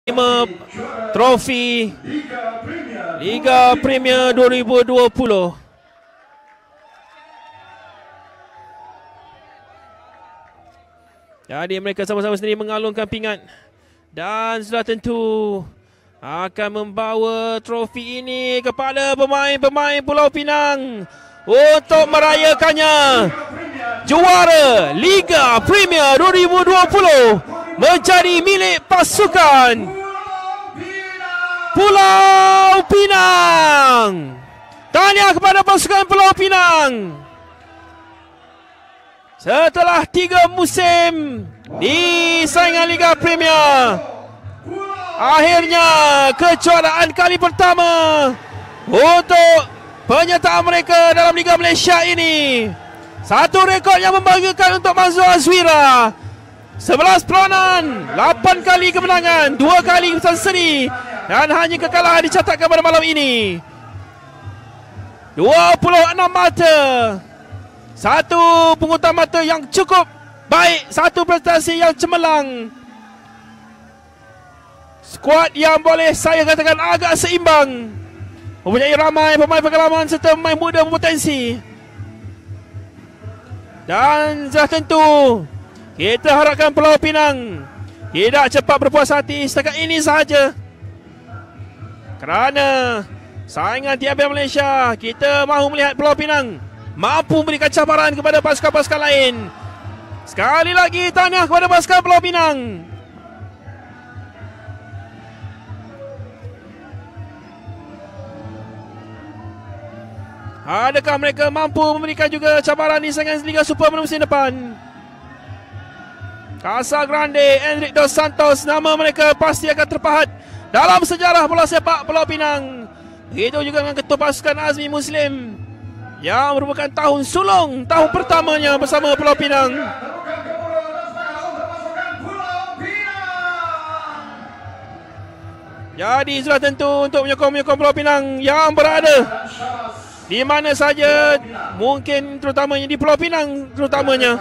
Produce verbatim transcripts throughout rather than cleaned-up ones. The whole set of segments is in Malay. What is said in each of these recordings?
lima trofi Liga Premier dua ribu dua puluh. Jadi mereka sama-sama sendiri mengalungkan pingat dan sudah tentu akan membawa trofi ini kepada pemain-pemain Pulau Pinang untuk merayakannya. Juara Liga Premier dua ribu dua puluh menjadi milik pasukan Pulau Pinang. Tahniah kepada pasukan Pulau Pinang. Setelah tiga musim di saingan Liga Premier, akhirnya kejuaraan kali pertama untuk penyertaan mereka dalam Liga Malaysia ini. Satu rekod yang membanggakan untuk Mazhur Azwira. sebelas perlawanan, lapan kali kemenangan, dua kali keputusan seri dan hanya kekalahan dicatatkan pada malam ini. dua puluh enam mata. Satu pungutan mata yang cukup baik, satu prestasi yang cemerlang. Skuad yang boleh saya katakan agak seimbang, mempunyai ramai pemain pengalaman serta pemain muda berpotensi. Dan sudah tentu kita harapkan Pulau Pinang tidak cepat berpuas hati setakat ini sahaja, kerana saingan T F L Malaysia, kita mahu melihat Pulau Pinang mampu memberikan cabaran kepada pasukan-pasukan lain. Sekali lagi tahniah kepada pasukan Pulau Pinang. Adakah mereka mampu memberikan juga cabaran di saingan Liga Super pada musim depan? Casagrande, Enric Dos Santos, nama mereka pasti akan terpahat dalam sejarah bola sepak Pulau Pinang. Begitu juga dengan ketua pasukan Azmi Muslim yang merupakan tahun sulung, tahun pertamanya bersama Pulau Pinang. Jadi sudah tentu untuk menyokong-menyokong Pulau Pinang yang berada di mana saja, mungkin terutamanya di Pulau Pinang terutamanya,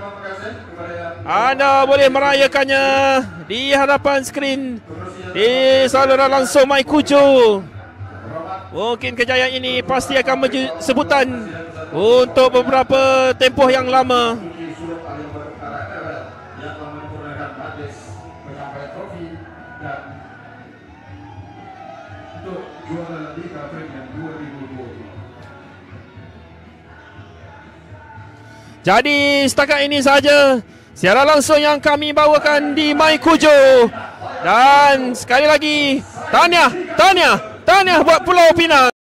anda boleh merayakannya di hadapan skrin di saluran langsung My Kujo. Mungkin kejayaan ini pasti akan menjadi sebutan untuk beberapa tempoh yang lama. Jadi setakat ini saja siaran langsung yang kami bawakan di My Kujo. Dan sekali lagi tahniah, tahniah, tahniah buat Pulau Pinang.